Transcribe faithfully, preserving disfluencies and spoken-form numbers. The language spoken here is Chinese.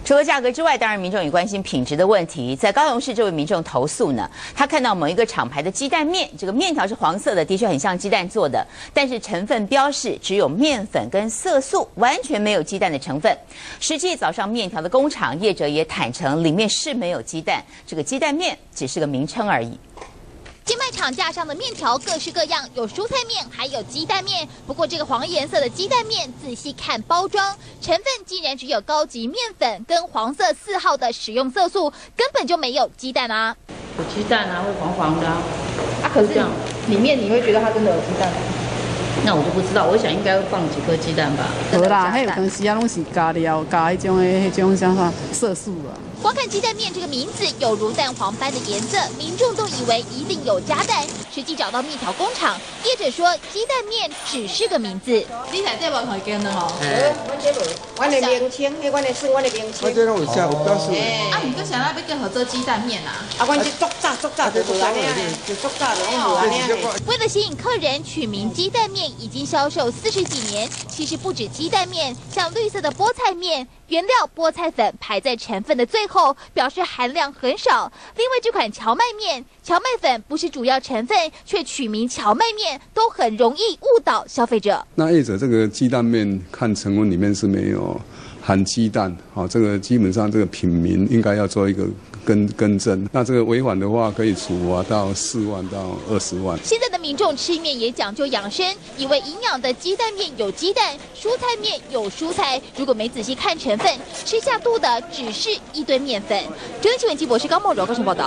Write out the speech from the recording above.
除了价格之外，当然民众也关心品质的问题。在高雄市，这位民众投诉呢，他看到某一个厂牌的鸡蛋面，这个面条是黄色的，的确很像鸡蛋做的，但是成分标示只有面粉跟色素，完全没有鸡蛋的成分。实际早上面条的工厂业者也坦诚，里面是没有鸡蛋，这个鸡蛋面只是个名称而已。 街卖场架上的面条各式各样，有蔬菜面，还有鸡蛋面。不过这个黄颜色的鸡蛋面，仔细看包装，成分竟然只有高级面粉跟黄色四号的食用色素，根本就没有鸡蛋啊！ 有鸡蛋啊，会黄黄的啊。 啊，可是里面你会觉得它真的有鸡蛋吗？ 那我就不知道，我想应该会放几颗鸡蛋吧。 无啦，迄有当时啊，拢是加料加迄种诶，迄种啥啥色素啊。 光看鸡蛋面这个名字，有如蛋黄般的颜色，民众都以为一定有加蛋。实际找到面条工厂，业者说鸡蛋面只是个名字。 你台这无台见的吼？ 哎，阮这无，阮的名称，迄阮的算阮的名称。 我这拢有写有标示。 啊，毋过想要要叫合做鸡蛋面啊？ 啊，阮这足早足早就无安尼啊，就足早就拢无安尼啊。 为了吸引客人，取名鸡蛋面已经销售四十几年。其实不止鸡蛋面，像绿色的菠菜面。 原料菠菜粉排在成分的最后，表示含量很少。另外这款荞麦面，荞麦粉不是主要成分，却取名荞麦面，都很容易误导消费者。 那业者这个鸡蛋面看成分里面是没有含鸡蛋，好，这个基本上这个品名应该要做一个更更正。那这个违反的话，可以处罚到四万到二十万。 现在的民众吃面也讲究养生，以为营养的鸡蛋面有鸡蛋，蔬菜面有蔬菜，如果没仔细看成分，吃下肚的只是一堆面粉。中央新闻记博士高梦柔高雄报道。